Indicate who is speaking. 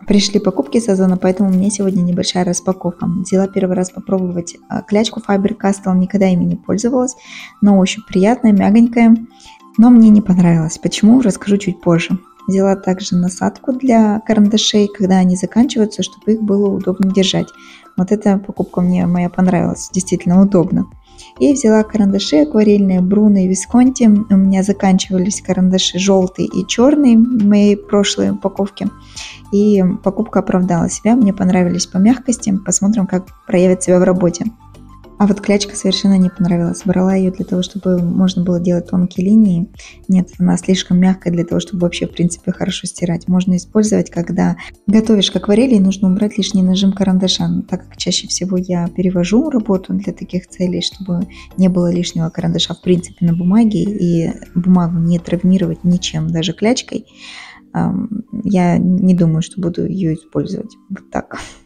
Speaker 1: Пришли покупки сезона, поэтому у меня сегодня небольшая распаковка. Взяла первый раз попробовать клячку Faber-Castell, никогда ими не пользовалась, но ощупь приятная, мягонькая, но мне не понравилось. Почему, расскажу чуть позже. Взяла также насадку для карандашей, когда они заканчиваются, чтобы их было удобно держать. Вот эта покупка мне моя понравилась, действительно удобно. И взяла карандаши акварельные Бруно и Висконти. У меня заканчивались карандаши желтые и черные в моей прошлой упаковке. И покупка оправдала себя, мне понравились по мягкости. Посмотрим, как проявит себя в работе. А вот клячка совершенно не понравилась. Брала ее для того, чтобы можно было делать тонкие линии. Нет, она слишком мягкая для того, чтобы вообще, в принципе, хорошо стирать. Можно использовать, когда готовишь к акварели, и нужно убрать лишний нажим карандаша. Но так как чаще всего я перевожу работу для таких целей, чтобы не было лишнего карандаша, в принципе, на бумаге, и бумагу не травмировать ничем, даже клячкой, я не думаю, что буду ее использовать. Вот так.